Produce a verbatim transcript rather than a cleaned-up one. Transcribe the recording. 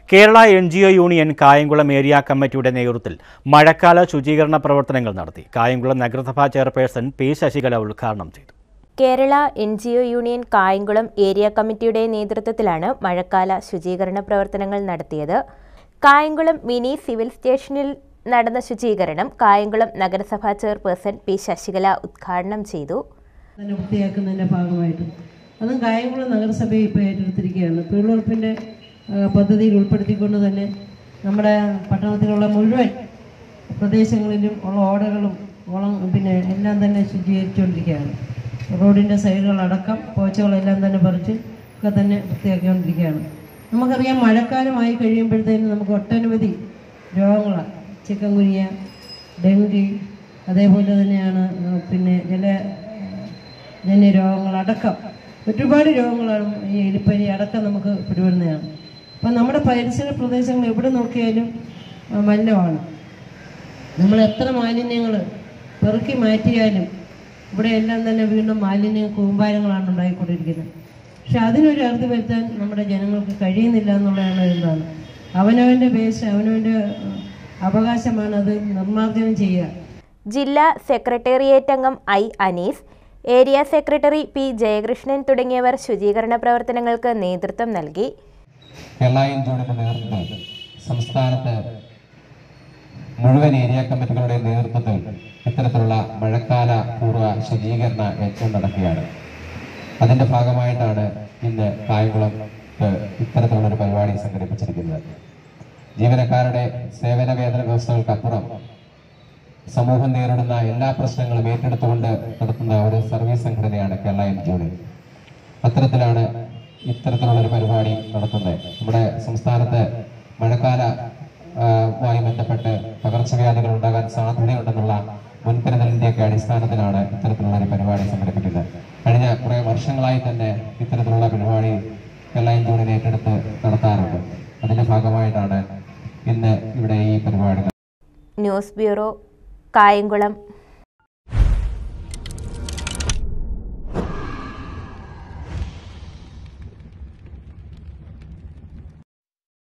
Kerala N G O union Kayamkulam area കമ്മിറ്റിയുടെ നേതൃത്വത്തിൽ മഴക്കാല ശുചീകരണ പ്രവർത്തനങ്ങൾ നടത്തി. കായംകുളം നഗരസഭാ ചെയർപേഴ്സൺ പി ശശികല ഉദ്ഘാടനം ചെയ്തു. Kerala N G O union Kayamkulam area കമ്മിറ്റിയുടെ നേതൃത്വത്തിലാണ് മഴക്കാല ശുചീകരണ പ്രവർത്തനങ്ങൾ നടത്തിയത്. കായംകുളം മിനി സിവിൽ സ്റ്റേഷനിൽ നടന്ന ശുചീകരണം കായംകുളം നഗരസഭാ ചെയർപേഴ്സൺ പി ശശികല ഉദ്ഘാടനം ചെയ്തു. വൃത്തിയാക്കുന്നതിൻ്റെ ഭാഗമായിട്ട് അതും കായംകുളം നഗരസഭയെ ഇപ്പോൾ ഏറ്റെടുത്തിരിക്കുകയാണ്. തൊഴിലുറപ്പിൻ്റെ പദ്ധതിയിൽ ഉൾപ്പെടുത്തിക്കൊണ്ട് തന്നെ നമ്മുടെ പട്ടണത്തിലുള്ള മുഴുവൻ പ്രദേശങ്ങളിലും ഉള്ള ഓടകളും കുളം പിന്നെ എല്ലാം തന്നെ ശുചീകരിച്ചുകൊണ്ടിരിക്കുകയാണ്. റോഡിൻ്റെ സൈഡുകളടക്കം പോച്ചകളെല്ലാം തന്നെ പറിച്ച് ഒക്കെ തന്നെ വൃത്തിയാക്കിക്കൊണ്ടിരിക്കുകയാണ്. നമുക്കറിയാം, മഴക്കാലമായി കഴിയുമ്പോഴത്തേനും നമുക്ക് ഒട്ടനവധി രോഗങ്ങളാണ്. ചിക്കൻ ഗുനിയ, ഡെങ്കി, അതേപോലെ തന്നെയാണ് പിന്നെ ജല ജന്യ രോഗങ്ങളടക്കം ഒരുപാട് രോഗങ്ങളാണ് ഈ എലിപ്പനി അടക്കം നമുക്ക് പിടിപെടുന്നതാണ്. അപ്പം നമ്മുടെ പരിസര പ്രദേശങ്ങൾ എവിടെ നോക്കിയാലും മലിനമാണ്. നമ്മൾ എത്ര മാലിന്യങ്ങൾ പെറുക്കി മാറ്റിയാലും ഇവിടെ എല്ലാം തന്നെ വീണ്ടും മാലിന്യ കൂമ്പാരങ്ങളാണ് ഉണ്ടായിക്കൊണ്ടിരിക്കുന്നത്. പക്ഷെ അതിനൊരു അറുതി വരുത്താൻ നമ്മുടെ ജനങ്ങൾക്ക് കഴിയുന്നില്ല എന്നുള്ളതാണ് എന്താണ് അവനവൻ്റെ ബേസ് അവനവൻ്റെ അവകാശമാണ് അത് നിർമ്മാർജ്ജനം ചെയ്യുക. ജില്ലാ സെക്രട്ടേറിയറ്റ് അംഗം I Anees, area secretary P Jayakrishnan തുടങ്ങിയവർ ശുചീകരണ പ്രവർത്തനങ്ങൾക്ക് നേതൃത്വം നൽകി. കേരള എൻ ജി ഒയുടെ നേതൃത്വത്തിൽ സംസ്ഥാനത്ത് മുഴുവൻ ഏരിയ കമ്മിറ്റികളുടെ നേതൃത്വത്തിൽ ഇത്തരത്തിലുള്ള മഴക്കാല പൂർവ്വ ശുചീകരണ യജ്ഞം നടക്കുകയാണ്. അതിന്റെ ഭാഗമായിട്ടാണ് ഇന്ന് കായംകുളം ഇത്തരത്തിലുള്ള ഒരു പരിപാടി സംഘടിപ്പിച്ചിരിക്കുന്നത്. ജീവനക്കാരുടെ സേവന വേതന വ്യവസ്ഥകൾക്കപ്പുറം സമൂഹം നേരിടുന്ന എല്ലാ പ്രശ്നങ്ങളും ഏറ്റെടുത്തുകൊണ്ട് നടത്തുന്ന ഒരു സർവീസ് സംഘടനയാണ് കേരള എൻ ജി ഒ. അത്തരത്തിലാണ് ഇത്തരത്തിലുള്ളൊരു പരിപാടി നടത്തുന്നത്. നമ്മുടെ സംസ്ഥാനത്ത് മഴക്കാലവുമായി ബന്ധപ്പെട്ട് പകർച്ചവ്യാധികൾ ഉണ്ടാകാൻ സാധ്യതയുണ്ടെന്നുള്ള മുൻകരുതലിന്റെയൊക്കെ അടിസ്ഥാനത്തിലാണ് ഇത്തരത്തിലുള്ള ഒരു പരിപാടി സംഘടിപ്പിക്കുന്നത്. കഴിഞ്ഞ കുറെ വർഷങ്ങളായി തന്നെ ഇത്തരത്തിലുള്ള പരിപാടി കേരള എൻ ജി ഒ ഏറ്റെടുത്ത് നടത്താറുണ്ട്. അതിന്റെ ഭാഗമായിട്ടാണ് ഇന്ന് ഇവിടെ ഈ പരിപാടി. News bureau, Kayamkulam.